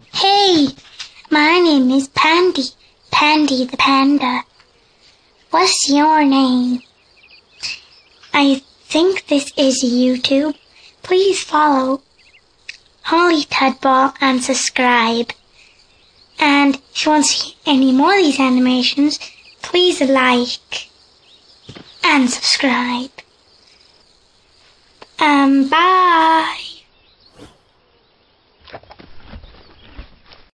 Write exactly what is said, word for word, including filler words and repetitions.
Hey, my name is Pandy, Pandy the panda. What's your name? I think this is YouTube. Please follow Holly Tudball and subscribe. And if you want to see any more of these animations, please like and subscribe. Um, bye.